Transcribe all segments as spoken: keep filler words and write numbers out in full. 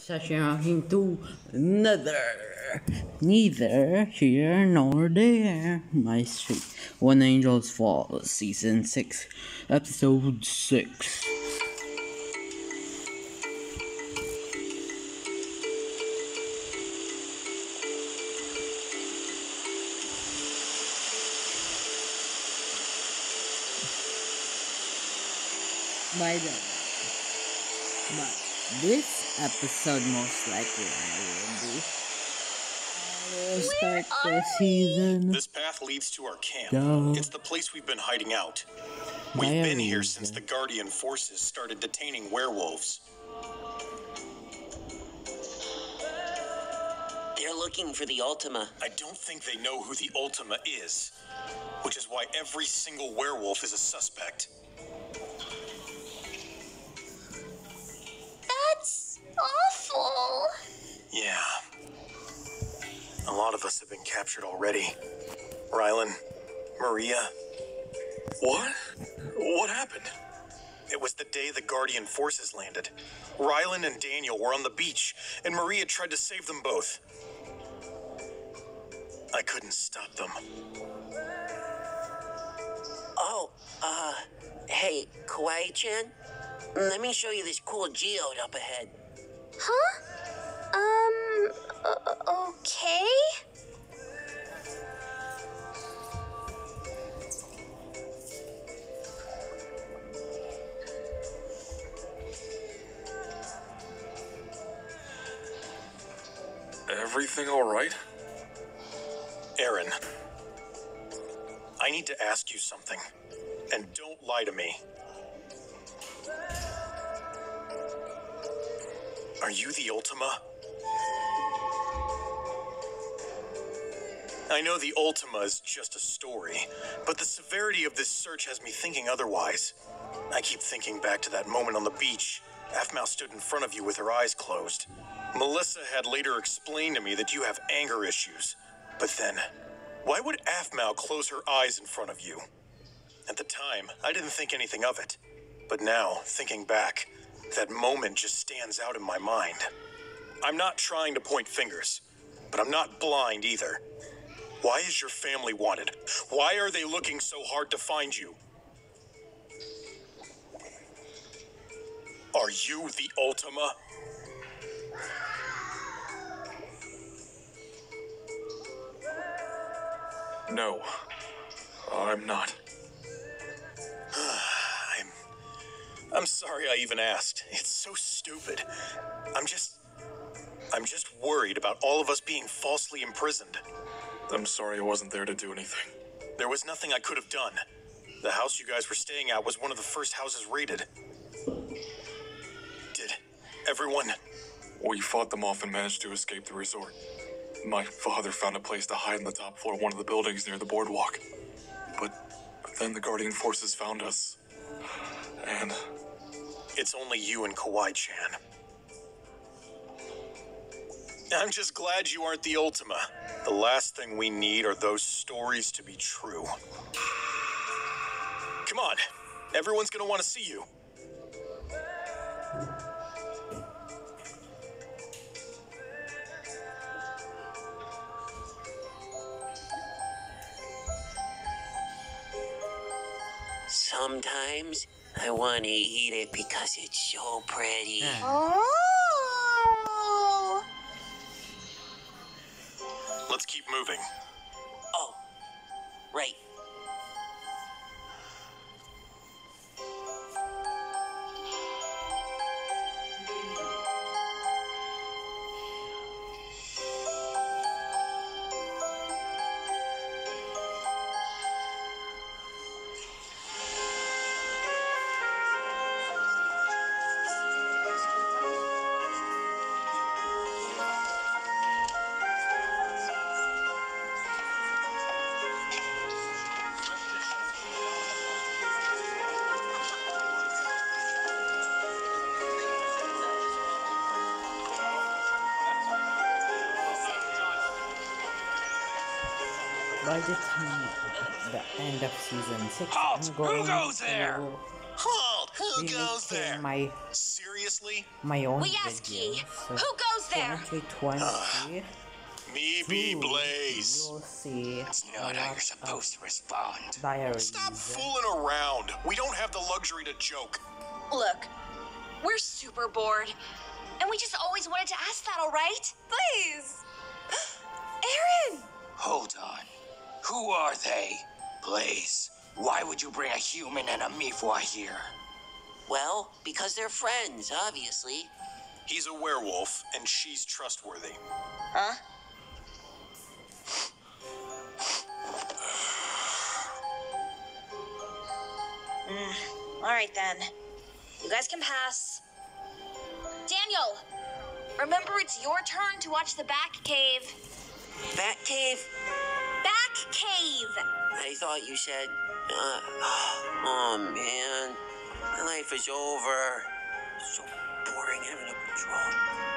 Session to another, neither here nor there. My street. When Angels Fall, Season six, Episode six. By the way, but this episode most likely I will do. I will start the season. This path leads to our camp. Duh. It's the place we've been hiding out. We've Diary. been here since the Guardian forces started detaining werewolves. They're looking for the Ultima. I don't think they know who the Ultima is, which is why every single werewolf is a suspect. That's awful. Yeah. A lot of us have been captured already. Rylan, Maria. What? What happened? It was the day the Guardian forces landed. Rylan and Daniel were on the beach, and Maria tried to save them both. I couldn't stop them. Oh, uh, hey, Kawaii-chan? Let me show you this cool geode up ahead. Huh? Um, uh, okay? Everything all right? Aaron, I need to ask you something, and don't lie to me. Are you the Ultima? I know the Ultima is just a story, but the severity of this search has me thinking otherwise. I keep thinking back to that moment on the beach. aphmu stood in front of you with her eyes closed. Melissa had later explained to me that you have anger issues. But then, why would aphmu close her eyes in front of you? At the time, I didn't think anything of it. But now, thinking back, that moment just stands out in my mind. I'm not trying to point fingers, but I'm not blind either. Why is your family wanted? Why are they looking so hard to find you? Are you the Ultima? No, I'm not. I'm... I'm sorry I even asked. It's so stupid. I'm just... I'm just worried about all of us being falsely imprisoned. I'm sorry I wasn't there to do anything. There was nothing I could have done. The house you guys were staying at was one of the first houses raided. Did everyone... We fought them off and managed to escape the resort. My father found a place to hide on the top floor of one of the buildings near the boardwalk. But, but then the Guardian forces found us. And... It's only you and Kawaii-chan. I'm just glad you aren't the Ultima. The last thing we need are those stories to be true. Come on. Everyone's gonna want to see you. Sometimes I want to eat it because it's so pretty. Oh! Let's keep moving. Oh, right. By the time the end of season six, Halt! I'm going Who goes there? to Halt! Who be goes making there? my Seriously? seriously? my own We ask video. ye, So who goes there? twenty twenty, Me be Blaze. you'll see It's a not how lot you're supposed of to respond. diaries. Stop fooling around. We don't have the luxury to joke. Look, we're super bored. And we just always wanted to ask that, all right? Please. Aaron! Hold on. Who are they? Blaze, why would you bring a human and a Mifwa here? Well, because they're friends, obviously. He's a werewolf, and she's trustworthy. Huh? Mm, all right then. You guys can pass. Daniel, remember it's your turn to watch the back cave. Bat cave? Back cave! I thought you said. Uh, oh man, my life is over. So boring having a patrol.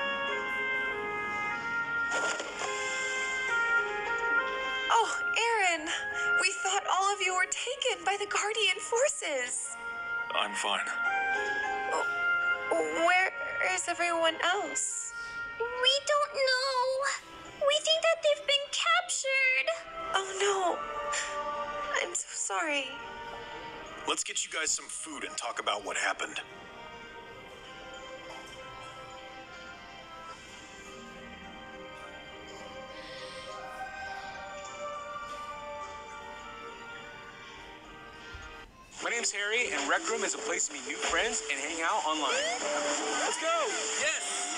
Oh, Aaron, we thought all of you were taken by the Guardian forces. I'm fine. Where is everyone else? We don't know. We think that they've been captured. Oh no, I'm so sorry. Let's get you guys some food and talk about what happened. My name's Harry, and Rec Room is a place to meet new friends and hang out online. Let's go! Yes!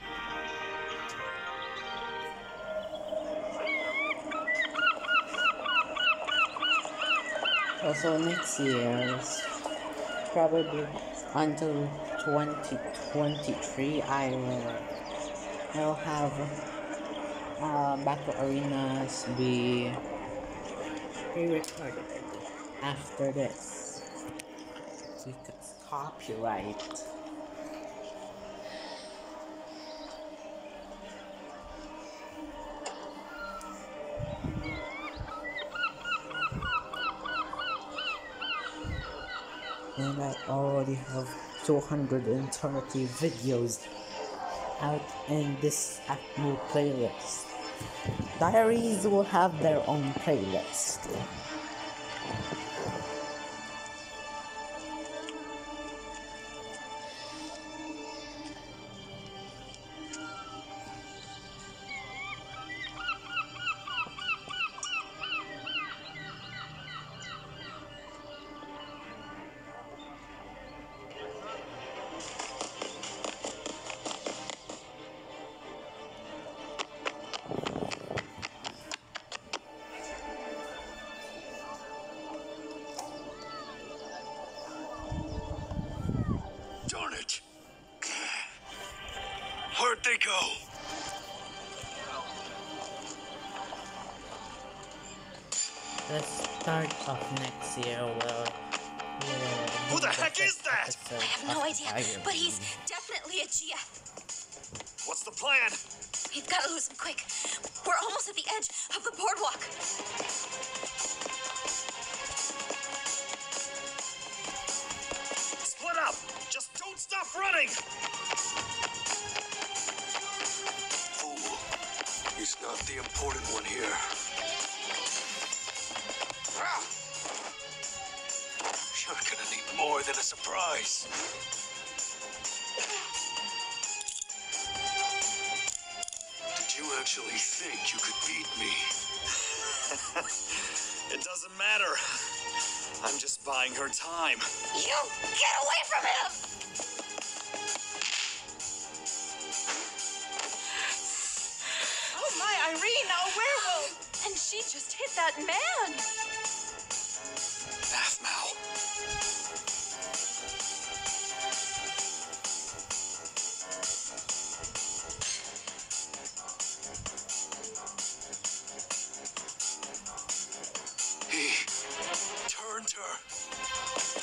Also next year, probably until twenty twenty-three, I will I'll have uh, Battle Arenas be pre-recorded after this because copyright. And I already have two hundred thirty videos out in this aphmu playlist. Diaries will have their own playlist. Darn it. Where'd they go? The start of next year will. will Who the be heck is first that? episode I have no of idea, Diaries. but he's definitely a G F. What's the plan? We've got to lose him quick. We're almost at the edge of the boardwalk. Split up! Just don't stop running! Fool. He's not the important one here. Ah! You're gonna need more than a surprise. Did you actually think you could beat me? It doesn't matter. I'm just buying her time. You get away from him! Oh my, Irene, a werewolf! And she just hit that man! aphmu. He turned her.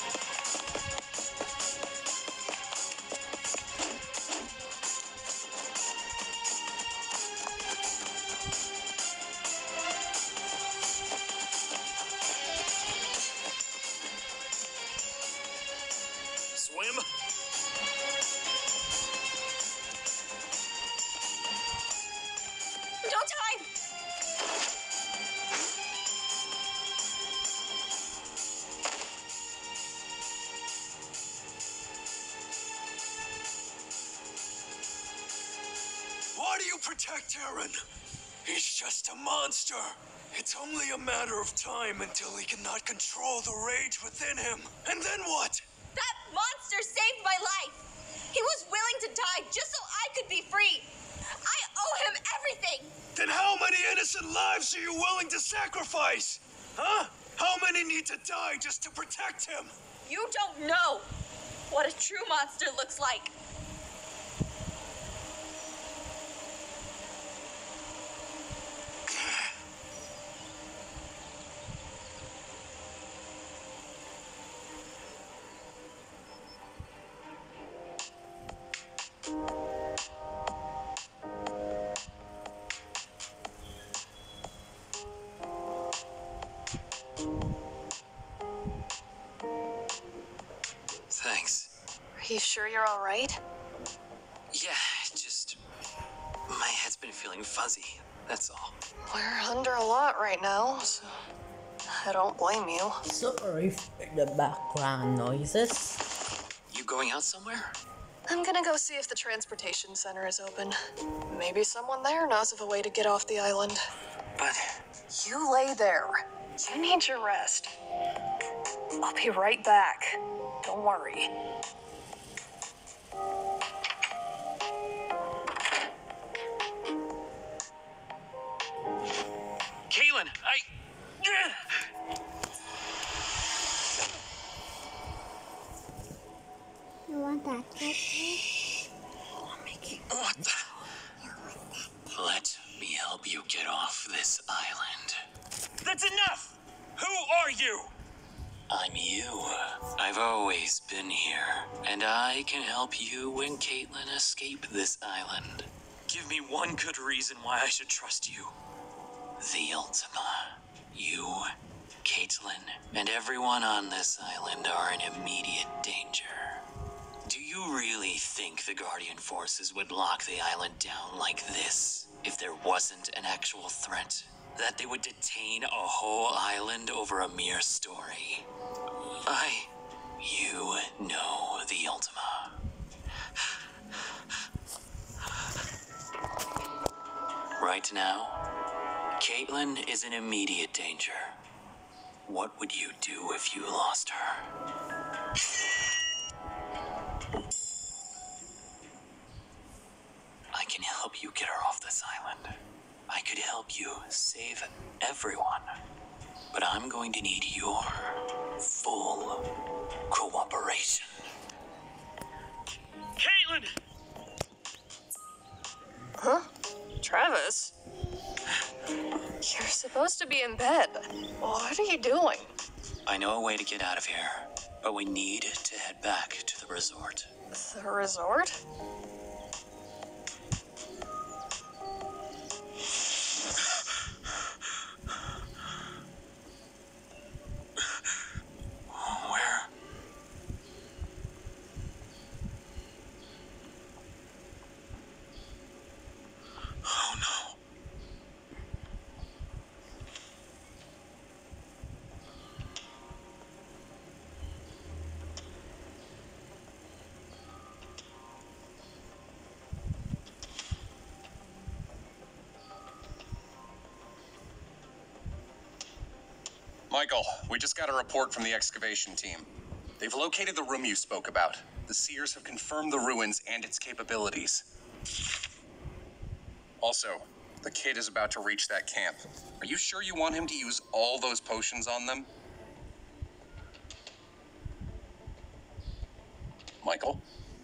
protect Aaron. He's just a monster. It's only a matter of time until he cannot control the rage within him. And then what? That monster saved my life. He was willing to die just so I could be free. I owe him everything. Then how many innocent lives are you willing to sacrifice? Huh? How many need to die just to protect him? You don't know what a true monster looks like. Thanks. Are you sure you're all right? Yeah, just... my head's been feeling fuzzy, that's all. We're under a lot right now, so I don't blame you. Sorry for the background noises. You going out somewhere? I'm gonna go see if the transportation center is open. Maybe someone there knows of a way to get off the island. But... You lay there. You need your rest. I'll be right back. Don't worry. Caitlin, I... You want that cupcake? What the... Let me help you get off this island. That's enough! Who are you? I'm you. I've always been here, and I can help you and Caitlin escape this island. Give me one good reason why I should trust you. The Ultima. You, Caitlin, and everyone on this island are in immediate danger. Do you really think the Guardian forces would lock the island down like this if there wasn't an actual threat? That they would detain a whole island over a mere story? I... You know the Ultima. Right now, Caitlin is in immediate danger. What would you do if you lost her? I can help you get her off this island. I could help you save everyone. But I'm going to need your full cooperation. Caitlin! Huh? Travis? You're supposed to be in bed. What are you doing? I know a way to get out of here, but we need to head back to the resort. The resort? Where? Oh no. Michael, we just got a report from the excavation team. They've located the room you spoke about. The Seers have confirmed the ruins and its capabilities. Also, the kid is about to reach that camp. Are you sure you want him to use all those potions on them? Michael?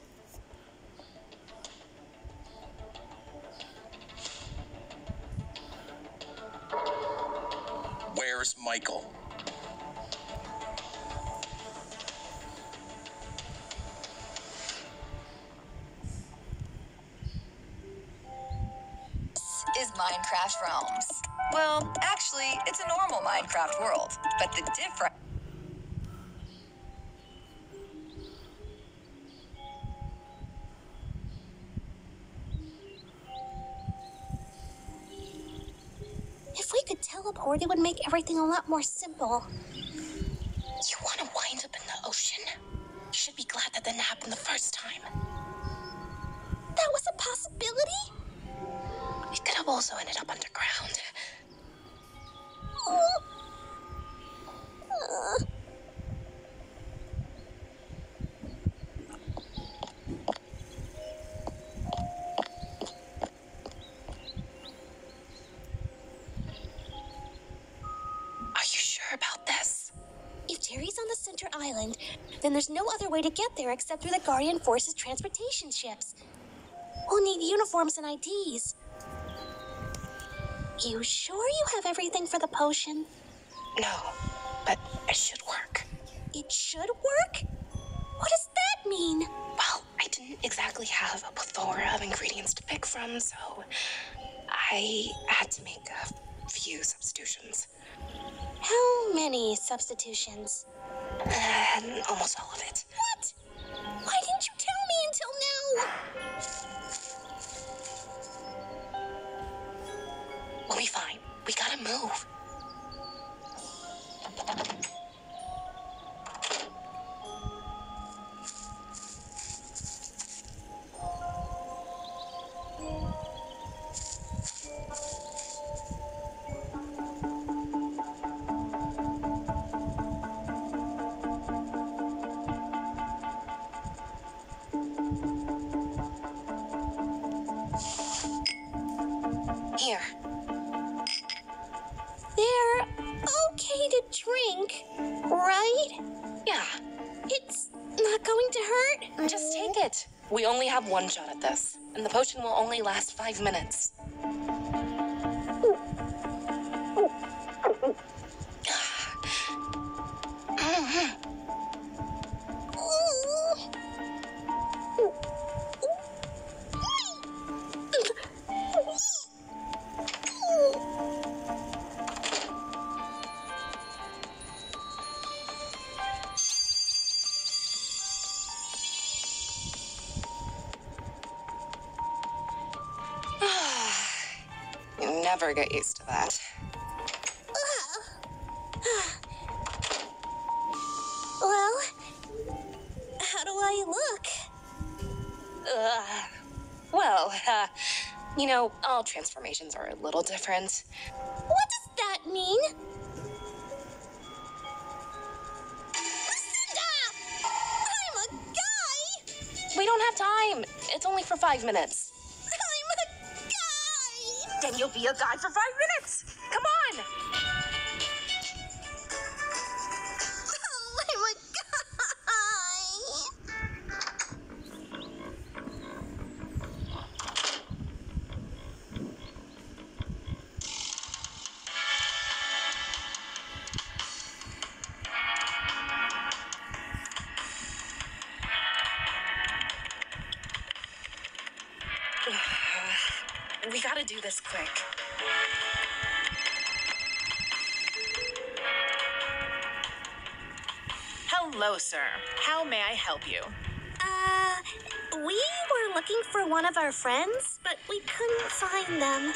Where's Michael? Is Minecraft Realms. Well, actually, it's a normal Minecraft world, but the difference... If we could teleport, it would make everything a lot more simple. You want to wind up in the ocean? You should be glad that didn't happen the first time. That was a possibility? also ended up underground. Are you sure about this? If Terry's on the center island, then there's no other way to get there except through the Guardian Force's transportation ships. We'll need uniforms and I Ds. You sure you have everything for the potion? No, but it should work. It should work? What does that mean? Well, I didn't exactly have a plethora of ingredients to pick from, so I had to make a few substitutions. How many substitutions? Uh, almost all of it. What? Why didn't you tell me until now? We'll be fine. We gotta move. Here. They're okay to drink, right? Yeah, It's not going to hurt? just take it. We only have one shot at this, and the potion will only last five minutes. You never get used to that. Well, how do I look? Uh, well, uh, you know, all transformations are a little different. What does that mean? Stop! I'm a guy! We don't have time. It's only for five minutes. I'm a guy! Then you'll be a guy for five minutes. Come on. Oh, I'm a We gotta do this quick. Hello, sir. How may I help you? Uh, we were looking for one of our friends, but we couldn't find them.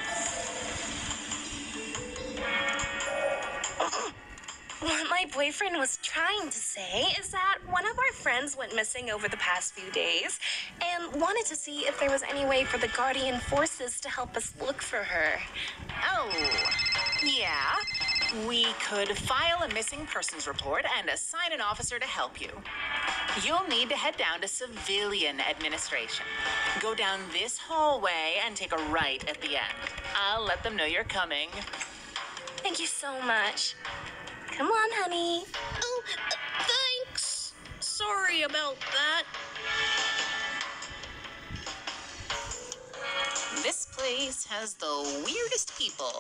What my boyfriend was trying to say is that one of our friends went missing over the past few days and wanted to see if there was any way for the Guardian Forces to help us look for her. Oh, yeah. We could file a missing persons report and assign an officer to help you. You'll need to head down to civilian administration. Go down this hallway and take a right at the end. I'll let them know you're coming. Thank you so much. Come on, honey. Oh, uh, thanks. Sorry about that. This place has the weirdest people.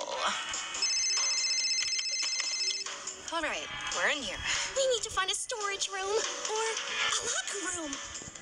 All right, we're in here. We need to find a storage room or a locker room.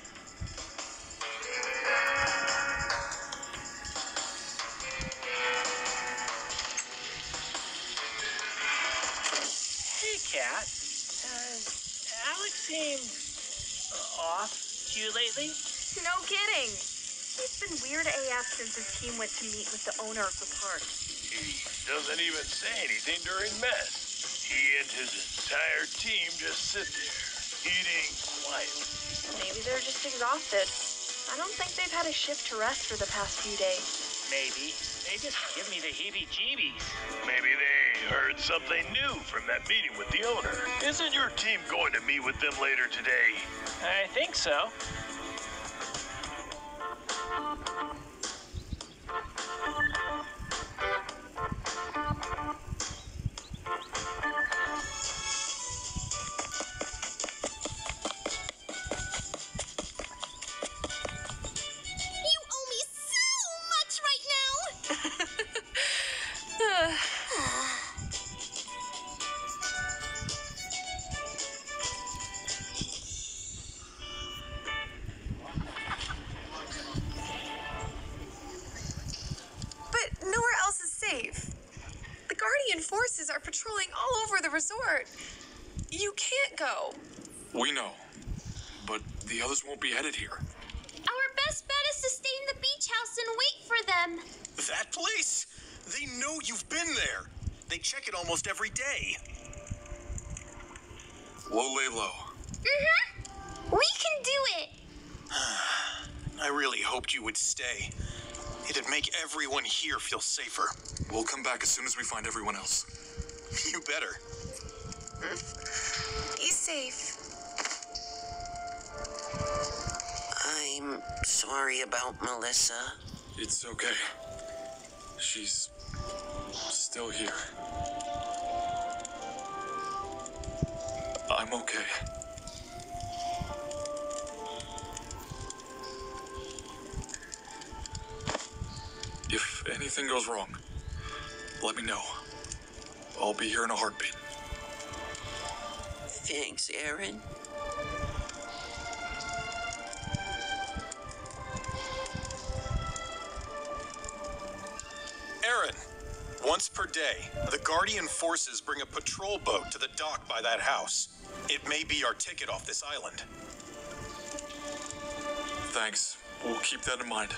Hey, Kat. Uh, Alex seemed off to you lately? No kidding. He's been weird A F since his team went to meet with the owner of the park. He doesn't even say anything during mess. He and his entire team just sit there, eating quietly. Maybe they're just exhausted. I don't think they've had a shift to rest for the past few days. maybe. They just give me the heebie-jeebies. Maybe they heard something new from that meeting with the owner. Isn't your team going to meet with them later today? I think so. But nowhere else is safe. The Guardian forces are patrolling all over the resort. You can't go. We know, but the others won't be headed here. Our best bet is to stay in the beach house and wait for them. That place? They know you've been there. They check it almost every day. We'll lay low. Mm-hmm. We can do it. I really hoped you would stay. It'd make everyone here feel safer. We'll come back as soon as we find everyone else. You better. Be safe. I'm sorry about Melissa. It's okay. She's still here. I'm okay. If anything goes wrong, let me know. I'll be here in a heartbeat. Thanks, Aaron. Aaron, once per day, the Guardian forces bring a patrol boat to the dock by that house. It may be our ticket off this island. Thanks. We'll keep that in mind.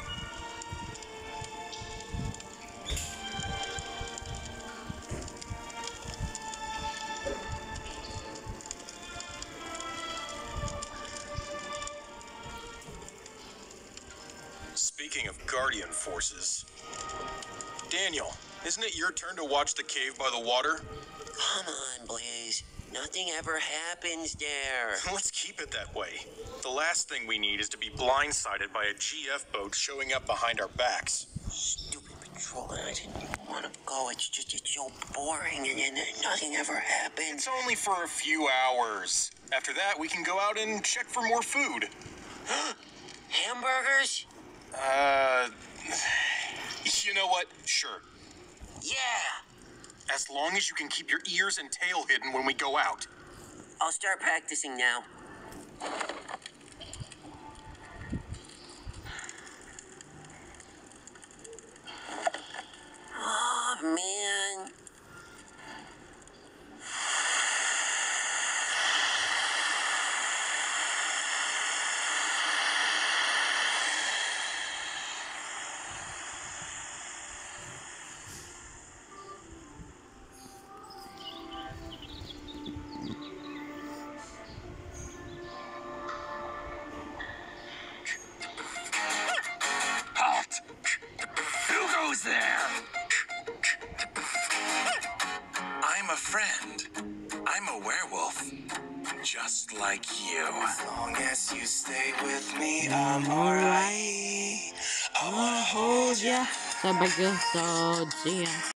Speaking of Guardian forces, Daniel, isn't it your turn to watch the cave by the water? Come on, Blaze. Nothing ever happens there. Let's keep it that way. The last thing we need is to be blindsided by a G F boat showing up behind our backs. Stupid patrol, I didn't want to go. It's just, it's so boring and, and nothing ever happens. It's only for a few hours. After that, we can go out and check for more food. Hamburgers? Uh, you know what? Sure. Yeah. As long as you can keep your ears and tail hidden when we go out. I'll start practicing now. Oh, man. Halt! Who goes there? I'm a friend. I'm a werewolf. Just like you. As long as you stay with me, I'm alright. I wanna hold ya. Sabay ka sa